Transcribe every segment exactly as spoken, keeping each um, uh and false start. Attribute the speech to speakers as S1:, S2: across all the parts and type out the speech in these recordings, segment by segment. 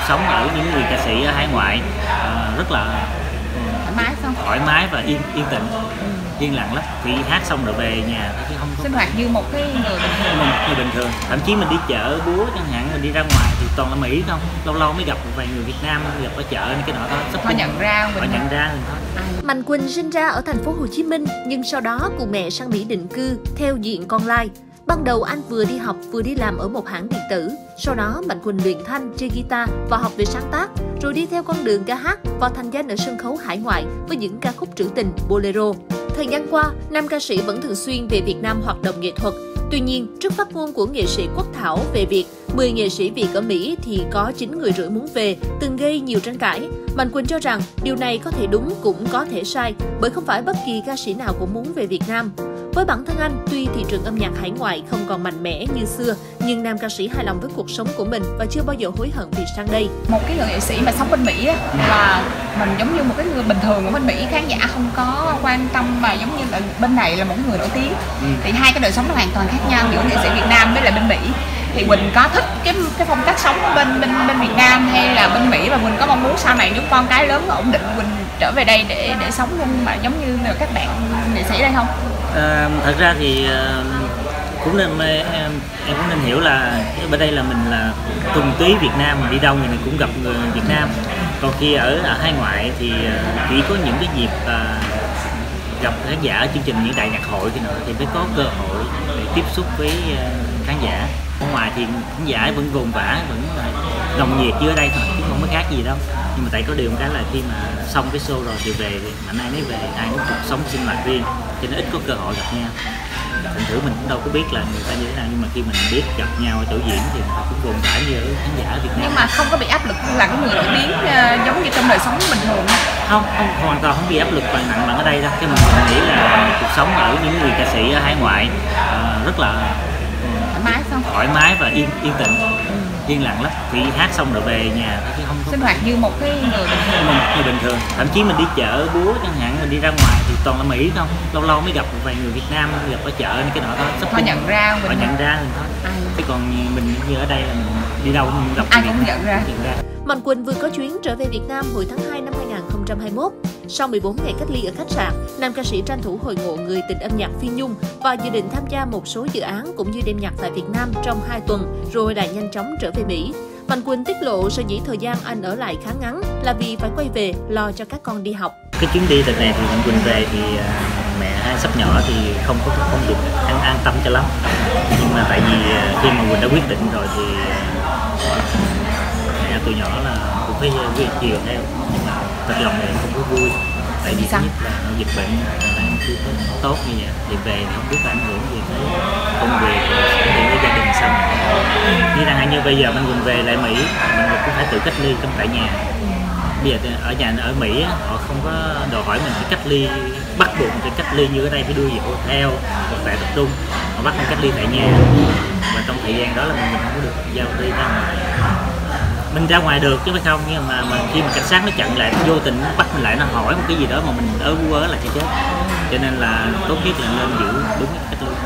S1: sống ở những người ca sĩ ở hải ngoại uh, rất là
S2: thoải mái không?
S1: thoải mái và yên yên tĩnh, ừ. yên lặng lắm. Thì hát xong rồi về nhà chứ không có
S2: sinh hoạt như một cái người bình thường.
S1: Mình, người bình thường. Thậm chí mình đi chợ búa chẳng hạn, mình đi ra ngoài thì toàn là Mỹ không, lâu lâu mới gặp một vài người Việt Nam gặp ở chợ nên cái nọ thôi.
S2: Họ nhận ra mình.
S1: Họ nhận ra mình thôi.
S3: Mạnh Quỳnh sinh ra ở thành phố Hồ Chí Minh nhưng sau đó cùng mẹ sang Mỹ định cư theo diện con lai. Ban đầu anh vừa đi học vừa đi làm ở một hãng điện tử. Sau đó Mạnh Quỳnh luyện thanh, chơi guitar và học về sáng tác, rồi đi theo con đường ca hát và thành danh ở sân khấu hải ngoại với những ca khúc trữ tình, bolero. Thời gian qua, nam ca sĩ vẫn thường xuyên về Việt Nam hoạt động nghệ thuật. Tuy nhiên, trước phát ngôn của nghệ sĩ Quốc Thảo về việc mười nghệ sĩ Việt ở Mỹ thì có chín người rưỡi muốn về, từng gây nhiều tranh cãi, Mạnh Quỳnh cho rằng điều này có thể đúng cũng có thể sai, bởi không phải bất kỳ ca sĩ nào cũng muốn về Việt Nam. Với bản thân anh, tuy thị trường âm nhạc hải ngoại không còn mạnh mẽ như xưa, nhưng nam ca sĩ hài lòng với cuộc sống của mình và chưa bao giờ hối hận vì sang đây.
S2: Một cái người nghệ sĩ mà sống bên Mỹ á, là mình giống như một cái người bình thường ở bên Mỹ, khán giả không có quan tâm, mà giống như là bên này là một người nổi tiếng. Ừ. Thì hai cái đời sống nó hoàn toàn khác nhau giữa nghệ sĩ Việt Nam với lại bên Mỹ. Thì Quỳnh có thích cái cái phong cách sống bên bên bên Việt Nam hay là bên Mỹ, và Quỳnh có mong muốn sau này nếu con cái lớn ổn định Quỳnh trở về đây để để sống luôn mà giống như các bạn nghệ sĩ đây không?
S1: À, thật ra thì cũng nên em, em cũng nên hiểu là bên đây là mình là thuần túy Việt Nam, mình đi đâu mình cũng gặp người Việt Nam. Còn khi ở, ở hải ngoại thì chỉ có những cái dịp uh, gặp khán giả ở chương trình những đại nhạc hội thì nữa thì mới có cơ hội để tiếp xúc với uh, khán giả. Ở ngoài thì khán giả vẫn vồn vã, vẫn nồng nhiệt như ở đây thôi, chứ không có khác gì đâu. Nhưng mà tại có điều một cái là khi mà xong cái show rồi thì về mạnh ai nấy về, ai cũng cuộc sống sinh hoạt riêng, cho nên ít có cơ hội gặp nhau. Thành thử mình cũng đâu có biết là người ta như thế nào, nhưng mà khi mình biết gặp nhau ở chỗ diễn thì người ta cũng vồn vã như ở khán giả Việt Nam.
S2: Nhưng mà không có bị áp lực là cái người nổi tiếng uh, giống như trong đời sống bình thường
S1: không? Không, hoàn toàn không bị áp lực và nặng bằng ở đây đâu. Cái mình nghĩ là cuộc sống ở những người ca sĩ ở hải ngoại uh, rất là
S2: thoải mái không?
S1: Thoải mái và yên yên tĩnh, ừ. yên lặng lắm. Thì hát xong rồi về nhà chứ không có
S2: sinh hoạt như một cái người bình thường.
S1: Mình, người bình thường. Thậm chí mình đi chợ búa chẳng hạn, mình đi ra ngoài thì toàn là Mỹ không, lâu lâu mới gặp một vài người Việt Nam gặp ở chợ nên cái nọ thôi.
S2: Họ nhận ra mình.
S1: Họ nhận ra mình thôi. Ai? Chứ còn mình như ở đây là mình đi đâu mình gặp
S2: ai cũng nhận ra.
S1: nhận ra.
S3: Mạnh Quỳnh vừa có chuyến trở về Việt Nam hồi tháng hai năm hai nghìn không trăm hai mươi mốt. Sau mười bốn ngày cách ly ở khách sạn, nam ca sĩ tranh thủ hồi ngộ người tình âm nhạc Phi Nhung và dự định tham gia một số dự án cũng như đêm nhạc tại Việt Nam trong hai tuần, rồi lại nhanh chóng trở về Mỹ. Mạnh Quỳnh tiết lộ sở dĩ thời gian anh ở lại khá ngắn là vì phải quay về lo cho các con đi học.
S1: Cái chuyến đi lần này thì Mạnh Quỳnh về thì mẹ hai sắp nhỏ thì không có không được an, an tâm cho lắm. Nhưng mà tại vì khi mà Quỳnh đã quyết định rồi thì mẹ tụi nhỏ là cũng phải quyết chiều theo, nhưng mà thật lòng thì không có vui. Tại vì thứ nhất là dịch bệnh đang chưa có tốt như vậy, thì về thì không biết ảnh hưởng gì tới công việc với gia đình sau này. Như rằng như bây giờ Mạnh Quỳnh về lại Mỹ, mình cũng phải tự cách ly trong tại nhà. Bây giờ ở nhà ở Mỹ họ không có đòi hỏi mình phải cách ly bắt buộc phải cách ly như ở đây, phải đưa về hotel hoặc tại tập trung, họ bắt mình cách ly tại nhà. Và trong thời gian đó là mình không có được giao đi ra ngoài. Mình ra ngoài được chứ phải không, nhưng mà, mà khi mà cảnh sát nó chặn lại, vô tình nó bắt mình lại, nó hỏi một cái gì đó mà mình ở vu vớ là cái chết. Cho nên là tốt nhất là nên giữ đúng cách ly.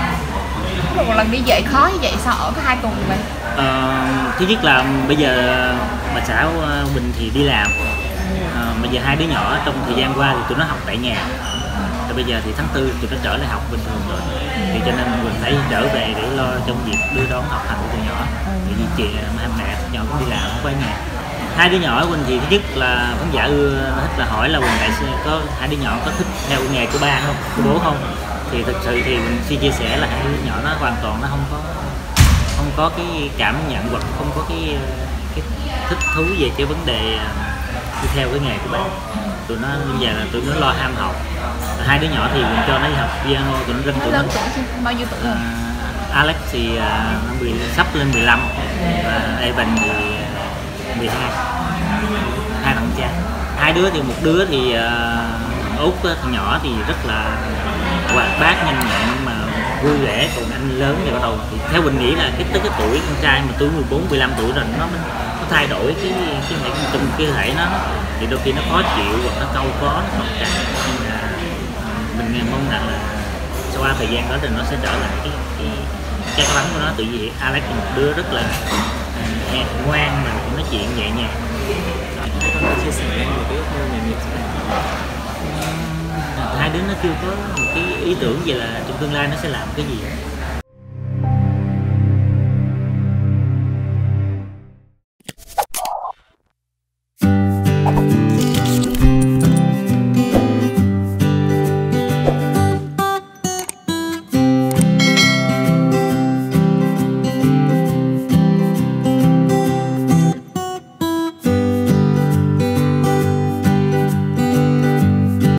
S2: Một lần đi về khó như vậy sao ở cái hai tuần vậy?
S1: Ờ, thứ nhất là bây giờ bà xã Bình thì đi làm, ờ, bây giờ hai đứa nhỏ trong thời gian qua thì tụi nó học tại nhà. Rồi bây giờ thì tháng tư tụi nó trở lại học bình thường rồi, thì cho nên mình phải trở về để lo trong việc đưa đón học hành của tụi nhỏ. Vì chị hai mẹ nhỏ cũng đi làm không có ở nhà. Hai đứa nhỏ Quỳnh thì thứ nhất là khán giả ưa thích là hỏi là Quỳnh tại có hai đứa nhỏ có thích theo nghề của ba không, của bố không? Thì thực sự thì mình xin chia sẻ là hai đứa nhỏ nó hoàn toàn nó không có không có cái cảm nhận hoặc không có cái cái thích thú về cái vấn đề đi theo cái nghề của bạn. Tụi nó bây giờ là tụi nó lo ham học. Hai đứa nhỏ thì mình cho nó đi học piano, tụi nó rinh tụi nó
S2: bao nhiêu tuổi rồi?
S1: Uh, Alex thì uh, nó bị sắp lên mười lăm và Evan thì mười hai, hai thằng cha. Hai đứa thì một đứa thì uh, Út thằng nhỏ thì rất là hoạt bát nhanh nhẹn mà vui vẻ, còn anh lớn thì bắt đầu thì theo mình nghĩ là cái tới cái tuổi con trai mà tuổi mười bốn mười lăm tuổi rồi nó nó thay đổi cái cái hệ trong cái thể nó thì đôi khi nó khó chịu hoặc nó câu có nó không chặt, nhưng mà mình mong rằng là sau qua thời gian đó thì nó sẽ trở lại cái cái cái bắn của nó. Tự vì Alex là một đứa rất là uh, ngoan mà nói chuyện nhẹ nhàng.
S4: Hai con có chia sẻ về cái ước mơ nghề nghiệp sau này?
S1: Hai đứa nó chưa có một cái ý tưởng về là trong tương lai nó sẽ làm cái gì.